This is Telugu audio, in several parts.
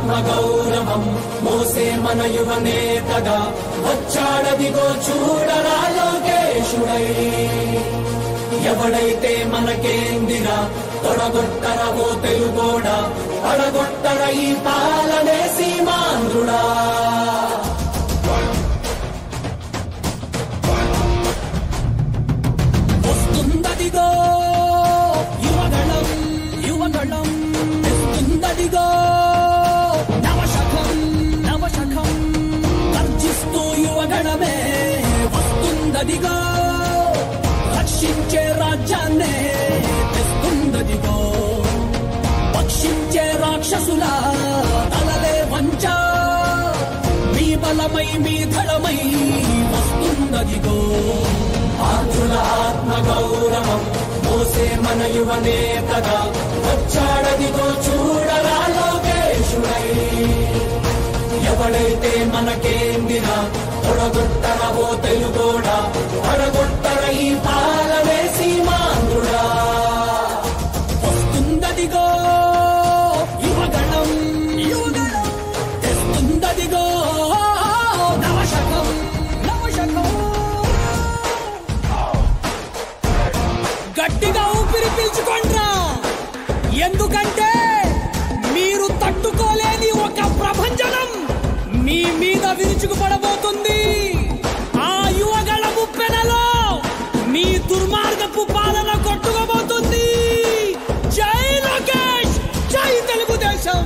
ఆత్మ గౌరవం మోసే మన యువ నేతగా వచ్చాడదిగో చూడరా లోకేశుడై. ఎవడైతే మనకేందిరా తొడగొట్టరవో తెలుగోడా, పడగొట్టర ఈ పాలనే సీమాంధ్రుడా. వస్తుందదిగో యువగళం యువగళం, వస్తుందదిగో నవశకం నవశకం, గర్జిస్తూ యువగళమే వస్తుందదిగో, రక్షించే రాజ్యాన్నే తెస్తుందదిగో, పక్షించే రాక్షసుల తలలే వంచ, మీ బలమై మీ ధళమై వస్తుందదిగో. ఆంధ్రుల ఆత్మ గౌరవం మోసే మన యువ నేతగా వచ్చాడదిగో చూడరా లోకేశుడై. ఎవడైతే మనకేందిరా తొడగొట్టరవో తెలుగోడా, పడగొట్టర ఈ పాలనే సీమాంధ్రుడా. వస్తుందదిగో యువగణం యువగణం, తెస్తుందదిగో నవశకం నవశకం. గట్టిగా ఊపిరి పీల్చుకోండ్రా, ఎందుకంటే మీరు తట్టుకోలేని ఒక ప్రభంజనం మీ మీద విరుచుకుపడబోతుంది. ఆ యువగళ ముప్పెనలో మీ దుర్మార్గపు పాలన కొట్టుకోబోతుంది. జై లోకేష్, జై తెలుగుదేశం.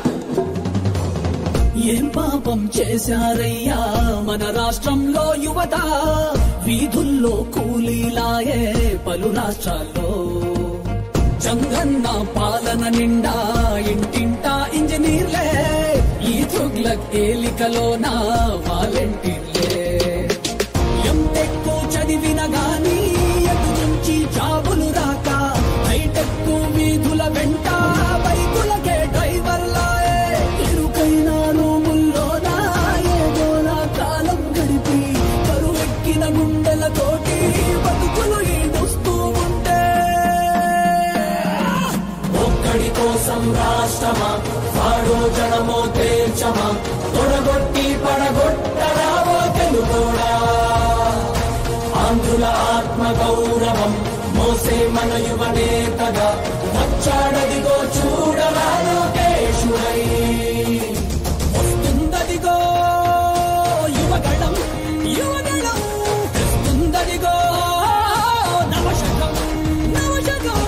ఏం పాపం చేశారయ్యా మన రాష్ట్రంలో యువత, వీధుల్లో కూలీలాయే పలు రాష్ట్రాల్లో. జంగన్న పాలన నిండా ఇంటింటా ఇంజనీర్లే, ఈ తుగ్లక్ ఏలికలోన వాలంటీర్లే. ఎంటెక్కు చదివిన గాని ఎటు నుంచి జాబులు రాక, హైటెక్కు వీధుల వెంట బైకులకే డ్రైవర్లాయే. ఇరుకైన రూముల్లోన ఏదోలా కాలం గడిపి, కరువెక్కిన గుండెలతోటి బతుకులు ఈడుస్తూ ఉంటే, ఒక్కడి కోసం రాష్ట్రమా వాడో జనమో తేల్చమా, తొడగొట్టి పడగొట్టరావో తెలుగోడా. ఆంధ్రుల ఆత్మ గౌరవం మోసే మన యువ నేతగా వచ్చాడదిగో చూడరా లోకేశుడై. వస్తుందదిగో యువగళం యువగళం, తెస్తుందదిగో నవశకం నవశకం.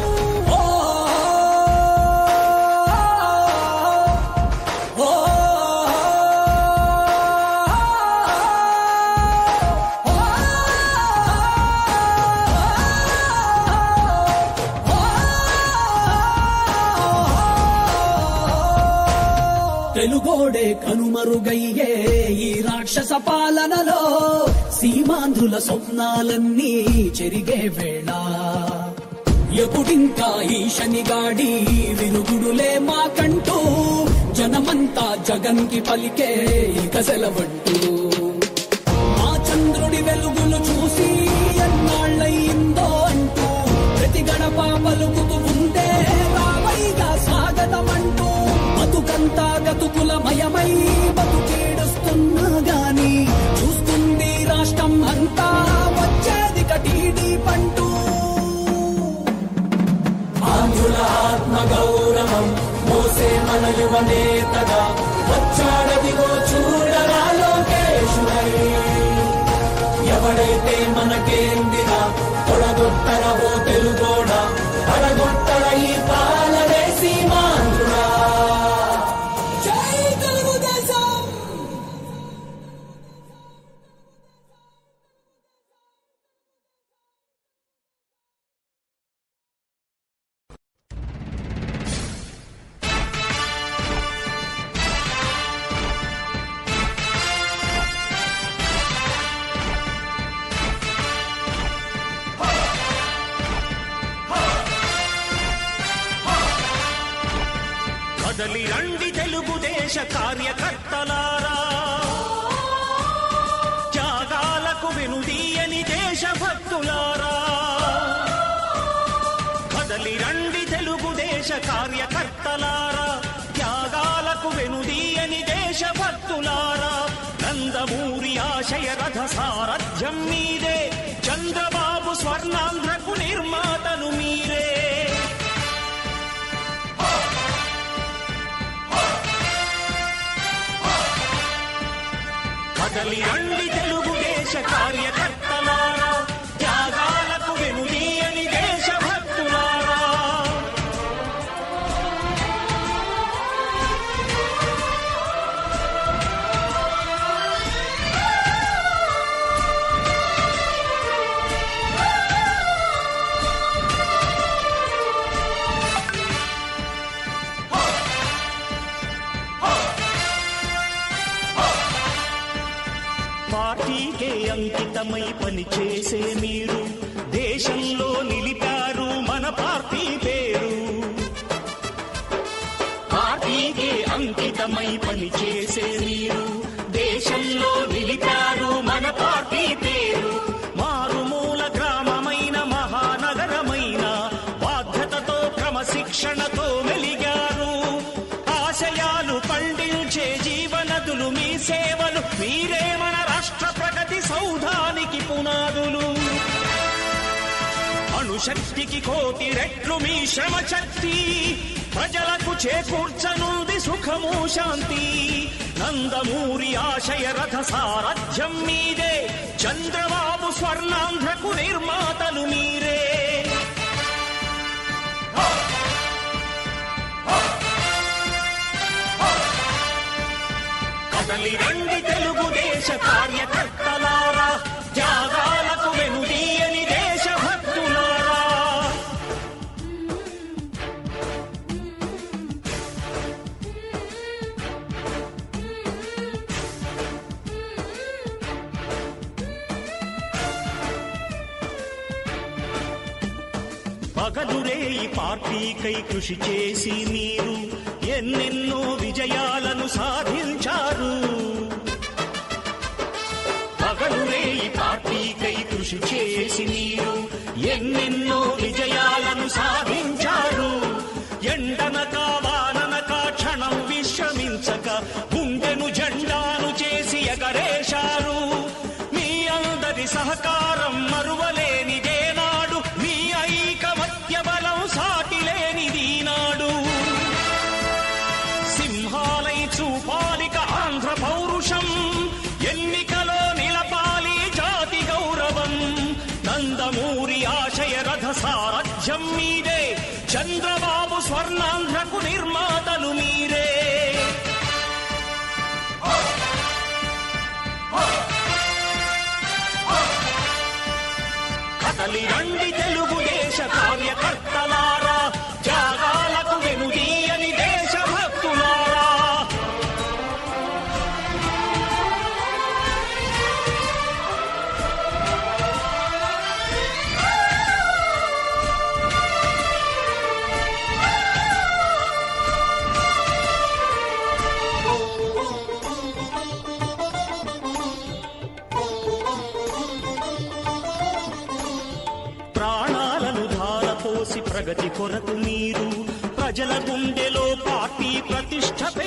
తెలుగోడే కనుమరుగయ్యే ఈ రాక్షస పాలనలో, సీమాంధ్రుల స్వప్నాలన్నీ చెరిగే వేళ. ఎప్పుడింకా ఈ శనిగాడి విరుగుడులే మాకంటూ, జనమంతా జగన్ కి పలికే ఇక సెలవంటూ. మా చంద్రుడి వెలుగులు చూసి ఎన్నాళ్ళయిందో అంటూ, ప్రతి గడప పలుకుతూ ఉంటే రావైగా స్వాగతమంటూ. బతుకంతా గతుకులమయమై బతుకీడుస్తున్నా గాని, చూస్తుంది రాష్ట్రం అంతా వచ్చేది కటీడీ పంటూ. ఆంధ్రుల ఆత్మ గౌరవం మోసే మన యువ నేతగా వచ్చాడదిగో చూడరా లోకేశుడై. ఎవడైతే మనకేందిరా తొడగొట్టరవో తెలుగోడా, పడగొట్టర ఈ పాలనే సీమాంధ్రుడా. జై తెలుగుదేశం. కదలి రండి తెలుగుదేశ కార్యకర్తలారా, త్యాగాలకు వెనుదీయని దేశభక్తులారా. కదలి రండి తెలుగుదేశ కార్యకర్తలారా, త్యాగాలకు వెనుదీ సారథ్యం మీదే, చంద్రబాబు స్వర్ణాంధ్రకు నిర్మాతలు మీరే. కదలి రండి తెలుగుదేశ కార్యకర్తలారా, త్యాగాలకు వెనుదీయని దేశభక్తులారా. పార్టీకే అంకితమై పనిచేసే మీరు దేశంలో నిలిపారు మన పార్టీ పేరు. పార్టీకే అంకితమై పనిచేసే మీరు దేశంలో నిలిపారు మన పార్టీ పేరు. మారుమూల గ్రామమైన మహానగరమైన బాధ్యతతో క్రమశిక్షణతో మెలిగారు. ఆశయాలు పండించే జీవనదులు మీ సేవలు, మీరే మన రాష్ట్ర ప్రగతి సౌధానికి పునాదులు. అణుశక్తికి కోటి రెట్లు మీ శ్రమ శక్తి, ప్రజలకు చేకూర్చనుంది సుఖము శాంతి. నందమూరి ఆశయ రథ సారథ్యం మీదే, చంద్రబాబు స్వర్ణాంధ్రకు నిర్మాతలు మీరే. కదలి రండి తెలుగుదేశ కార్యకర్తలారా, త్యాగాలకు వెనుదీయని దేశభక్తులారా. పగలురేయి పార్టీకై కృషి చేసి మీరు ఎన్నెన్నో విజయాలను సాధించారు. పగలురేయి పార్టీకై కృషి చేసి మీరు ఎన్నెన్నో విజయాలను సాధించారు. ఎండనక వాననక క్షణం విశ్రమించక గుండెను జెండాను చేసి ఎగరేశారు. మీ అందరి సహకారం మరువలేనిదే నాడు, మీ ఐకమత్య బలం సాటిలేనిది నాడు. సింహాలై చూపాలిక ఆంధ్ర పౌరుషం, ఎన్నికలో నిలపాలి జాతి గౌరవం. నందమూరి ఆశయ రథ సారథ్యం మీదే, చంద్రబాబు స్వర్ణాంధ్రకు నిర్మాతలు మీరే. కదలి రండి తెలుగుదేశ కార్యకర్తలారా, త్యాగాలకు వెనుదీయని దేశభక్తులారా. ప్రాణాలను ధారపోసి ప్రగతి కొరకు మీరు ప్రజల గుండెలో పార్టీ ప్రతిష్ట